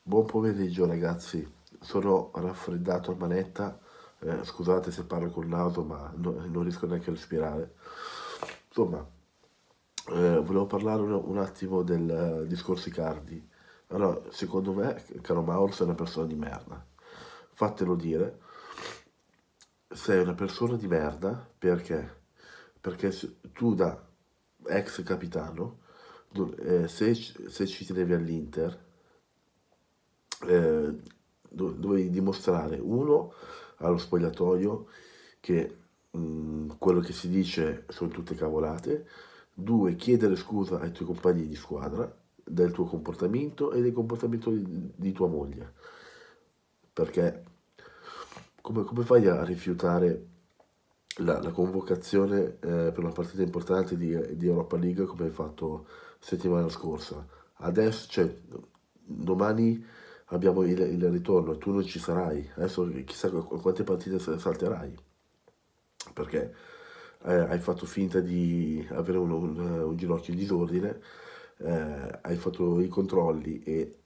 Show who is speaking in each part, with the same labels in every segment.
Speaker 1: Buon pomeriggio ragazzi, sono raffreddato a manetta, scusate se parlo col naso ma non riesco neanche a respirare. Insomma, volevo parlare un attimo del discorso Icardi. Allora, secondo me, caro Mauro, sei una persona di merda. Fatelo dire, sei una persona di merda perché? Perché tu da ex capitano, se ci tenevi all'Inter, eh, dovevi dimostrare, uno, allo spogliatoio che quello che si dice sono tutte cavolate, due, chiedere scusa ai tuoi compagni di squadra del tuo comportamento e del comportamento di tua moglie, perché come fai a rifiutare la convocazione per una partita importante di Europa League come hai fatto settimana scorsa? Adesso, cioè, domani abbiamo il ritorno e tu non ci sarai. Adesso chissà quante partite salterai, perché hai fatto finta di avere un ginocchio in disordine, hai fatto i controlli e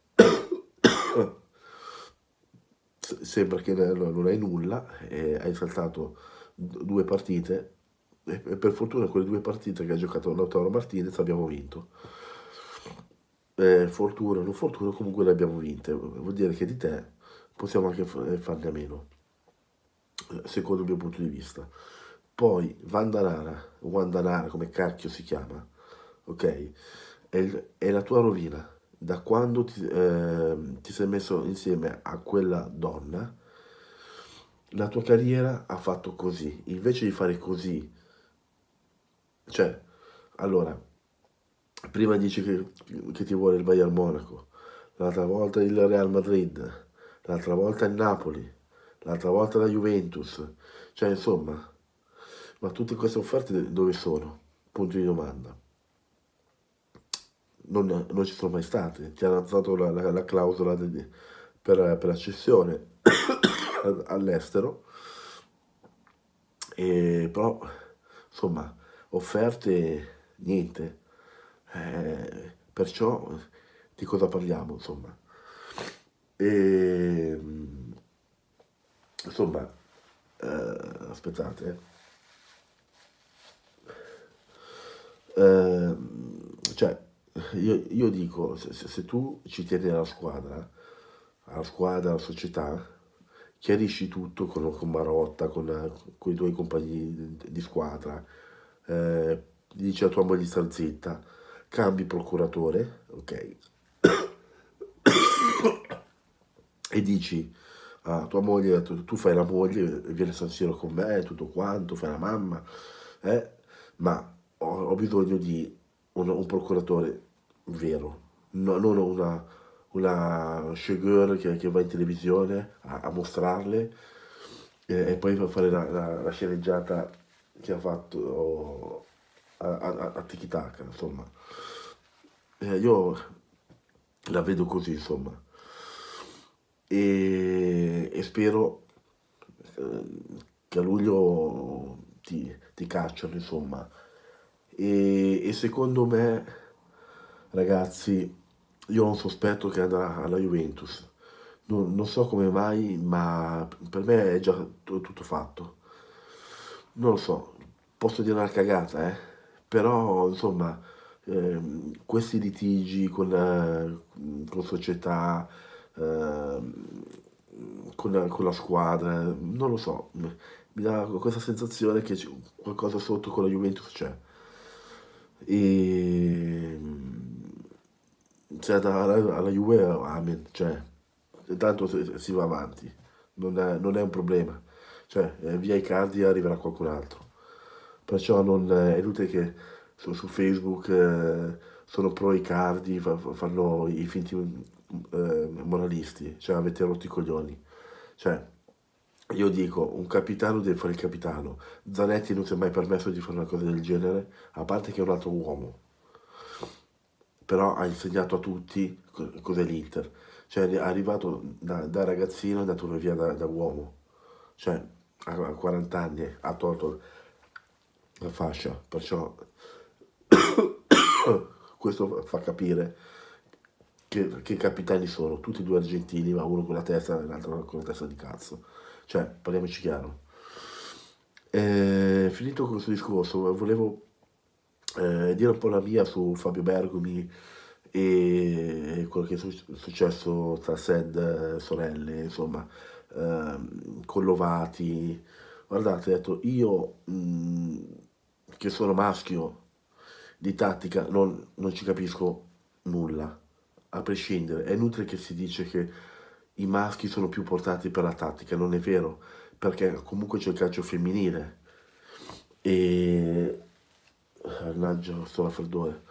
Speaker 1: sembra che non hai nulla, e hai saltato due partite e per fortuna quelle due partite che ha giocato Lautaro Martinez abbiamo vinto. Fortuna o non fortuna, comunque le abbiamo vinte. Vuol dire che di te possiamo anche farne a meno, secondo il mio punto di vista. Poi Wandanara, come cacchio si chiama, ok? È la tua rovina. Da quando ti sei messo insieme a quella donna, la tua carriera ha fatto così. Invece di fare così, cioè, allora, prima dici che ti vuole il Bayern Monaco, l'altra volta il Real Madrid, l'altra volta il Napoli, l'altra volta la Juventus. Cioè, insomma, ma tutte queste offerte dove sono? Punto di domanda. Non ci sono mai state. Ti hanno alzato la clausola per la cessione all'estero, e però, insomma, offerte niente. Perciò di cosa parliamo, insomma? E, insomma, aspettate. Cioè, io dico, se tu ci tieni alla squadra, alla società, chiarisci tutto con Marotta, con i tuoi compagni di squadra, dici a tua moglie di star zitta, cambi procuratore, ok? E dici a tua moglie, tu fai la moglie, vieni a San Siro con me, tutto quanto, fai la mamma, ma ho bisogno di un procuratore vero, non una showgirl che va in televisione a mostrarle, e poi fa fare la sceneggiata che ha fatto a Tiki Taka, insomma. Io la vedo così, insomma, e spero eh, che a luglio ti cacciano, insomma. E secondo me, ragazzi, io ho un sospetto che andrà alla Juventus. Non so come mai, ma per me è già tutto fatto. Non lo so, posso dire una cagata, però insomma, questi litigi con società, con la squadra, non lo so, mi dà questa sensazione che qualcosa sotto con la Juventus c'è. E cioè, alla Juve, amen, cioè, tanto si va avanti, non è un problema, cioè, via Icardi arriverà qualcun altro. Perciò non è inutile che su Facebook sono pro Icardi, fanno i finti moralisti, cioè avete rotto i coglioni. Cioè, io dico, un capitano deve fare il capitano. Zanetti non si è mai permesso di fare una cosa del genere, a parte che è un altro uomo, però ha insegnato a tutti cos'è l'Inter. Cioè, è arrivato da ragazzino, è andato via da uomo. Cioè, a 40 anni ha tolto la fascia, perciò questo fa capire che capitani sono, tutti e due argentini, ma uno con la testa e l'altro con la testa di cazzo. Cioè, parliamoci chiaro. Finito questo discorso, volevo dire un po' la mia su Fabio Bergomi e quello che è successo tra Sed sorelle, insomma, Collovati. Guardate, ho detto, io che sono maschio di tattica non ci capisco nulla, a prescindere. È inutile che si dice che i maschi sono più portati per la tattica, non è vero, perché comunque c'è il calcio femminile e mannaggia sto raffreddore,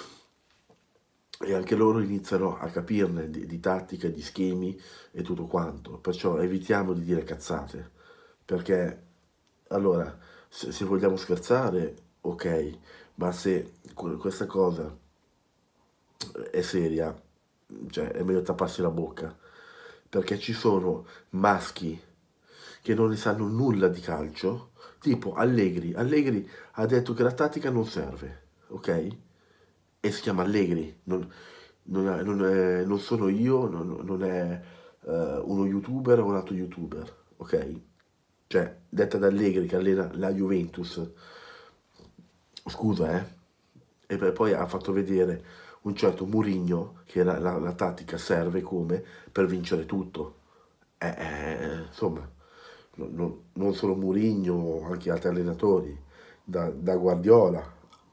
Speaker 1: e anche loro iniziano a capirne di tattica, di schemi e tutto quanto, perciò evitiamo di dire cazzate, perché allora se vogliamo scherzare ok, ma se questa cosa è seria, cioè è meglio tapparsi la bocca, perché ci sono maschi che non ne sanno nulla di calcio, tipo Allegri. Allegri ha detto che la tattica non serve, ok? E si chiama Allegri, non sono io, non è uno youtuber o un altro youtuber, ok? Cioè, detta da Allegri che allena la Juventus, scusa, e poi ha fatto vedere un certo Mourinho che la tattica serve come per vincere tutto. Insomma, non solo Mourinho, anche altri allenatori, da Guardiola,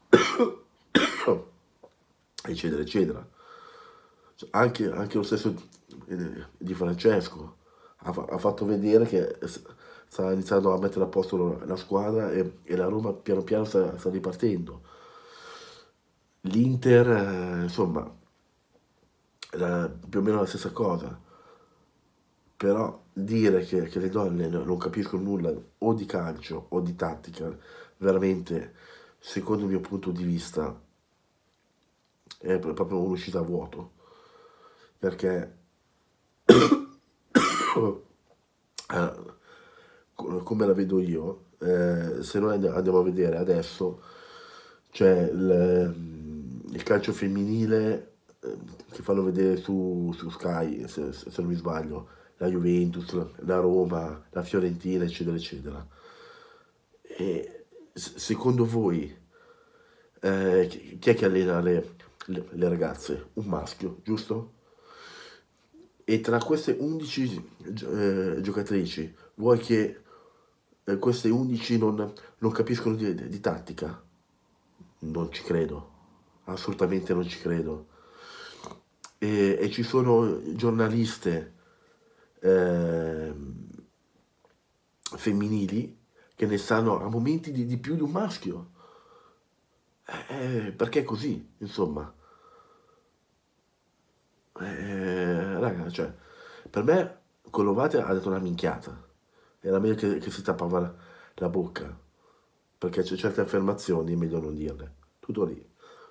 Speaker 1: eccetera, eccetera. Cioè, anche lo stesso di Francesco ha fatto vedere che sta iniziando a mettere a posto la squadra e la Roma piano piano sta ripartendo. L'Inter, insomma, più o meno la stessa cosa, però dire che le donne non capiscono nulla o di calcio o di tattica, veramente, secondo il mio punto di vista, è proprio un'uscita a vuoto, perché eh, come la vedo io, se noi andiamo a vedere adesso, c'è il calcio femminile che fanno vedere su Sky, se non mi sbaglio, la Juventus, la Roma, la Fiorentina, eccetera, eccetera. E secondo voi chi è che allena le ragazze? Un maschio, giusto? E tra queste 11 giocatrici, vuoi che queste 11 non capiscono di tattica? Non ci credo, assolutamente non ci credo. E ci sono giornaliste ehm, femminili che ne sanno a momenti di più di un maschio. Perché è così, insomma. Raga, cioè, per me Collovati ha detto una minchiata. Era meglio che si tappava la bocca, perché c'è certe affermazioni è meglio non dirle. Tutto lì.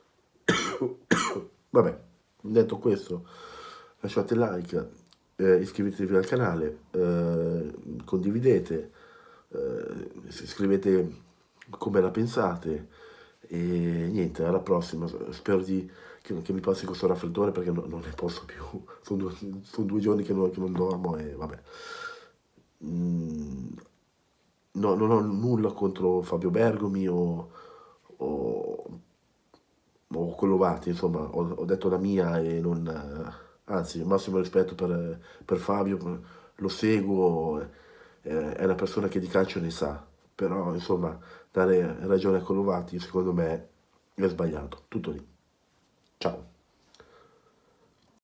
Speaker 1: Vabbè, detto questo, lasciate like, iscrivetevi al canale, condividete, scrivete come la pensate e niente, alla prossima. Spero che mi passi questo raffreddore perché non ne posso più. Sono 2 giorni che non dormo e vabbè. Mm, no, non ho nulla contro Fabio Bergomi o Collovati, insomma, ho detto la mia e non... anzi, massimo rispetto per Fabio, lo seguo, è una persona che di calcio ne sa, però insomma, dare ragione a Collovati secondo me è sbagliato, tutto lì. Ciao.